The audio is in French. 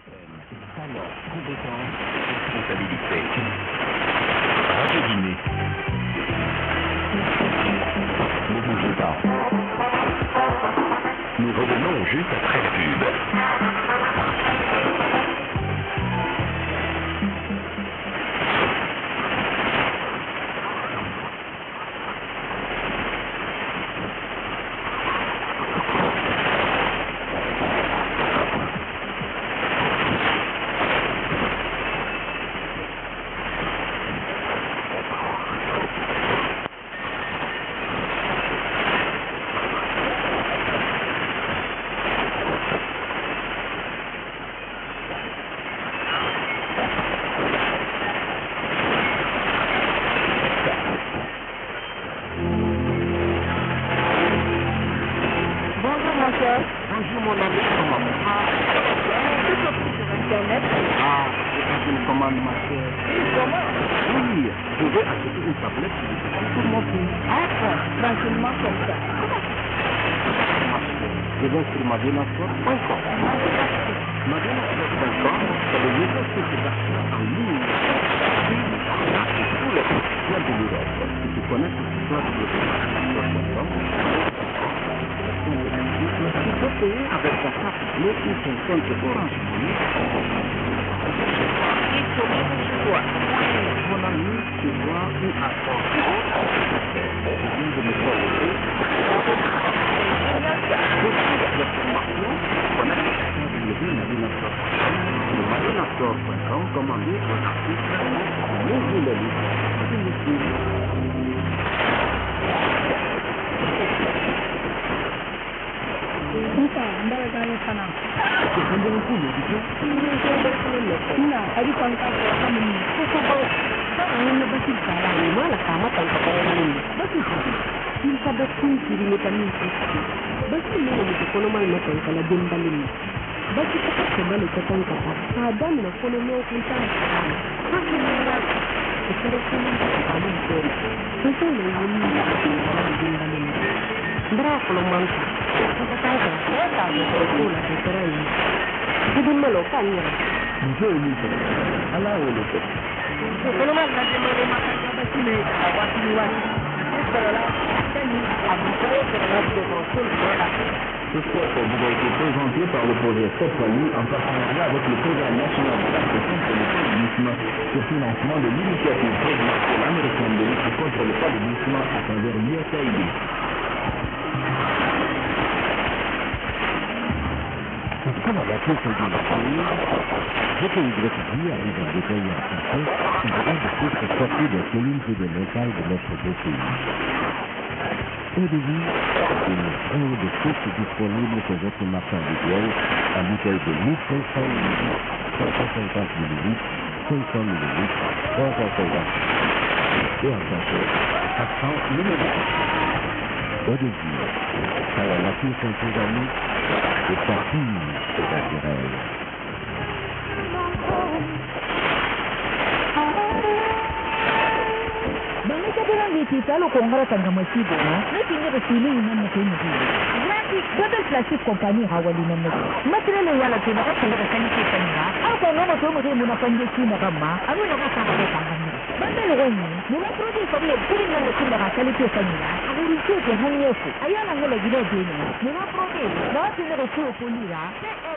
Talent, compétence, responsabilité. Radio Dîner. Ne bougez pas. Nous revenons juste après la pub. Bonjour mon ami, comment va? Tout sur Internet. Ah, j'ai fait une commande ma chère. Comment? Oui, je vais acheter une tablette pour mon fils. Ah, tranquillement comme ça. Ma chère, je vais sur madinastore.com. Madinastore.com, c'est le nouveau site d'achat en ligne. Tous les professionnels de l'Europe qui connaissent l'histoire de madinastore.com. Tu peux payer avec ta carte bleue ou ton compte Orange Money. Et comment je vois? Mon ami, tu vois où attendre. Je viens de me connecter. Pour toutes les informations, connecte le madinastore.com, commandez un article, lisez le livre. Ce sport vous a été présenté par le projet Sopali en partenariat avec le programme national de la contre le paludisme sur financement de l'initiative présidentielle américaine de lutte contre le paludisme à travers l'USAID. Comme la crise de l'Ukraine, je peux vous rétablir avec un détail en français qui va de chiffres sortis des collines et des montagnes de notre beau pays. Au début, une grande de sources disponibles pour votre marché habituel à bouteille de 1500 ml, 550 ml, 500 ml, 350 et en café, 400 ml. Au début, car la nature sont tes amis, et sa fille est naturelle. Plastic compagnie hawali na nito. Material wala tuna ka talaga sa nito. Ako nga mo tumo mo na panjeki na kama. Ano na ka sa kanila? Bandalo ko ni. Muna project ko ni pili na ko na ka nito sa nila. Ako rin ko hanya ko. Ayan ang nila gina din. Muna project. Na tinero ko nila.